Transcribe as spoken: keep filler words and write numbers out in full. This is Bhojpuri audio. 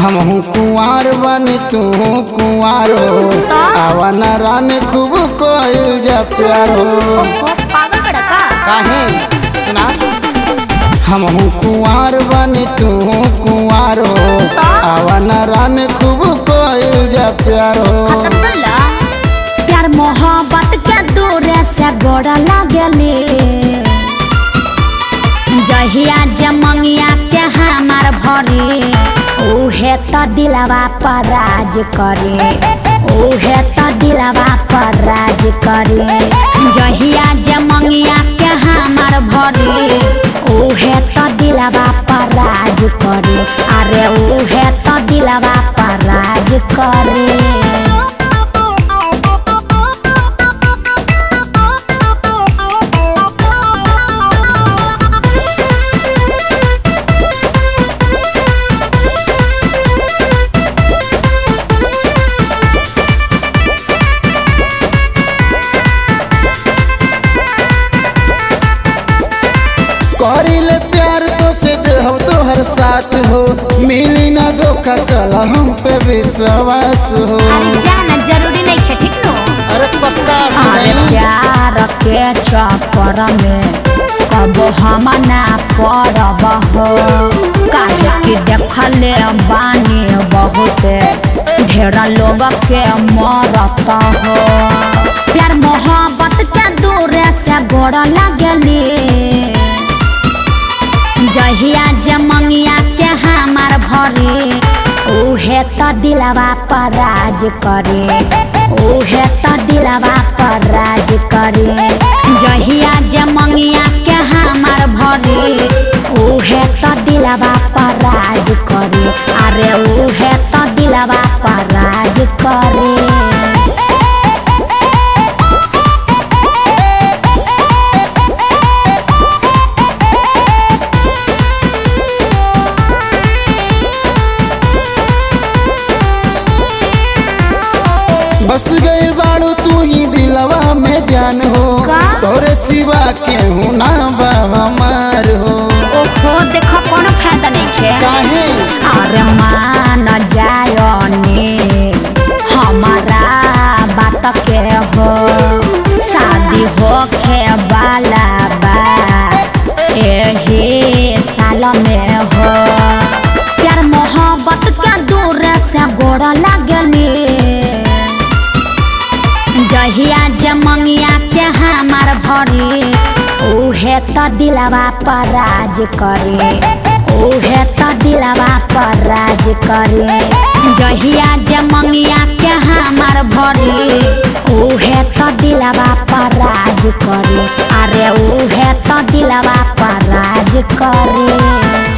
हम कुंवार बनी तू कुंवारो आवन रानी खूब कोई जा प्यारो। पागल बड़का काहे सुना हम कुंवार बनी तू कुंवारो आवन रानी खूब कोई जा प्यारो। प्यार मोहब्बत के दूर से गोड़ा लागले जहिया जमंगिया के हमार भरी उहे तो दिलवा पर राज करे उहे तो दिलवा पर राज करे। जहिया जमंगिया के हमार भरी उहे तो दिलवा पर राज करे अरे उहे तो दिलवा पर राज करे। करिले प्यार तो से हो तो हर साथ हो मिली ना धोखा कला हम पे विश्वास हो। जाना जरूरी नहीं है ठीक नो अरे पक्का अरे प्यार के चक्कर में कब हम ना पड़ब हो काहे कि देखले बानी बहुत ढेर लोग के मरत हो। प्यार मोहब्बत के दूर से गोड़ लगली जहिया जमंगिया के हमार भरी उहे तो दिलवा पर राज करे उहे तो दिलवा पर राज करे। जहिया जमंगिया के हमार भरी उहे तो दिलवा पर राज करे अरे उहे तो दिलवा पर राज करे। बस गए बाड़ू तू ही दिलवा में जान हो तोरे सिवा के हूँ ना बा हमार हो। ओहो देखो कोनो फायदा नहीं है काहे अरे मान जायो ने हमारा बात के हो शादी हो के वाला बा एही साल में हो। प्यार मोहब्बत के दूर से गोड़ लगली जहिया जमंगिया के हमार भरी उहे तो दिलवा पर राज करे उहे तो दिलवा पर राज करे। जहिया जमंगिया के हमार भरी उहे तो दिलवा पर राज करे अरे उहे तो दिलवा पर राज करे।